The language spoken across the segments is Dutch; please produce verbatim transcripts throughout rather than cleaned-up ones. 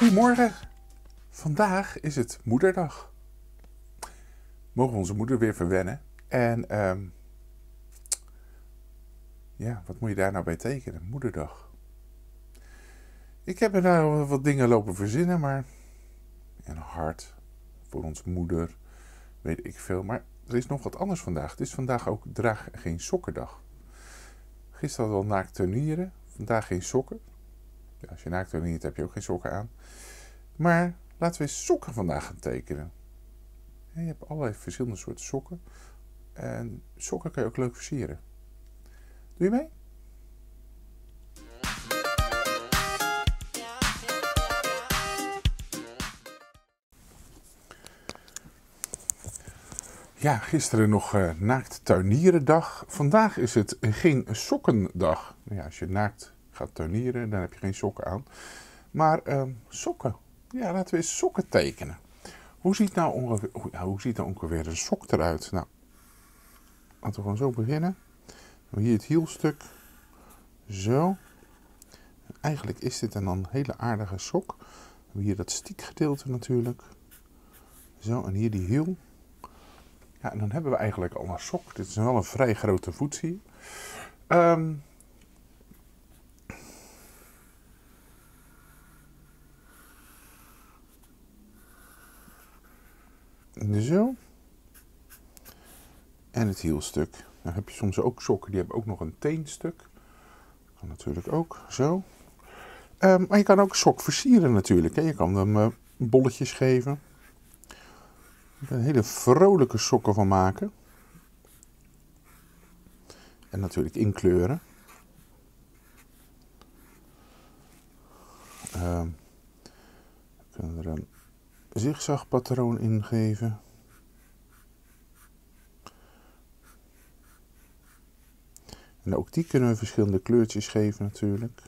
Goedemorgen. Vandaag is het moederdag. Mogen we onze moeder weer verwennen. En um, ja, wat moet je daar nou bij tekenen? Moederdag. Ik heb er nou wat dingen lopen verzinnen, maar een hart voor onze moeder, weet ik veel. Maar er is nog wat anders vandaag. Het is vandaag ook draag geen sokkendag. Gisteren hadden we al naakt tuinieren, vandaag geen sokken. Ja, als je naakt tuiniert heb je ook geen sokken aan. Maar laten we eens sokken vandaag gaan tekenen. Ja, je hebt allerlei verschillende soorten sokken. En sokken kan je ook leuk versieren. Doe je mee? Ja, gisteren nog uh, naakt tuinierendag. Vandaag is het geen sokkendag. Ja, als je naakt gaat tuinieren, dan heb je geen sokken aan. Maar uh, sokken. Ja, laten we eens sokken tekenen. Hoe ziet nou ongeveer, hoe ziet nou ongeveer een sok eruit? Nou, laten we gewoon zo beginnen. Hier het hielstuk. Zo. Eigenlijk is dit dan een hele aardige sok. We hebben hier dat stiekgedeelte natuurlijk. Zo, en hier die hiel. Ja, en dan hebben we eigenlijk al een sok. Dit is wel een vrij grote voet, zie je. Um, Zo. En het hielstuk. Dan heb je soms ook sokken, die hebben ook nog een teenstuk. Kan natuurlijk ook, zo. Um, maar je kan ook een sok versieren natuurlijk. Hè. Je kan hem uh, bolletjes geven. Je kan er hele vrolijke sokken van maken. En natuurlijk inkleuren. Um, we kunnen er een zigzagpatroon in geven. En ook die kunnen we verschillende kleurtjes geven natuurlijk.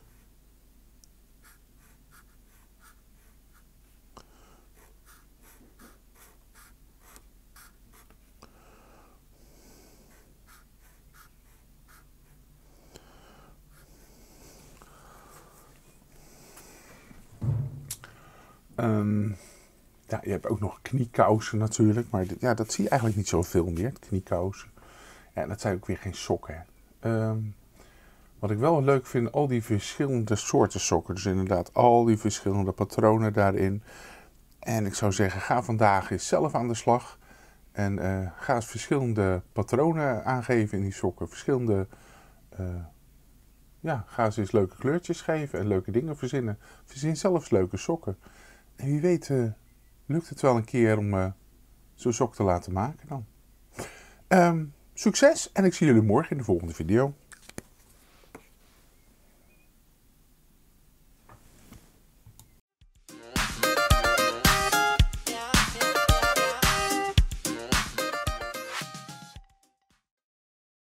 Um, ja, je hebt ook nog kniekousen natuurlijk, maar dit, ja, dat zie je eigenlijk niet zoveel meer, kniekousen. Ja, en dat zijn ook weer geen sokken. Um, wat ik wel leuk vind, al die verschillende soorten sokken. Dus inderdaad al die verschillende patronen daarin. En ik zou zeggen, ga vandaag eens zelf aan de slag. En uh, ga eens verschillende patronen aangeven in die sokken. Verschillende, uh, ja, ga eens, eens leuke kleurtjes geven en leuke dingen verzinnen. Verzin zelfs leuke sokken. En wie weet uh, lukt het wel een keer om uh, zo'n sok te laten maken dan. Um, succes en ik zie jullie morgen in de volgende video.